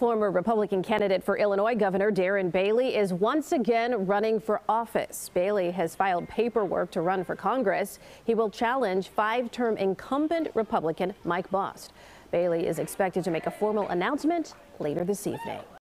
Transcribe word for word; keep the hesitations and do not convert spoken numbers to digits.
Former Republican candidate for Illinois Governor Darren Bailey is once again running for office. Bailey has filed paperwork to run for Congress. He will challenge five-term incumbent Republican Mike Bost. Bailey is expected to make a formal announcement later this evening.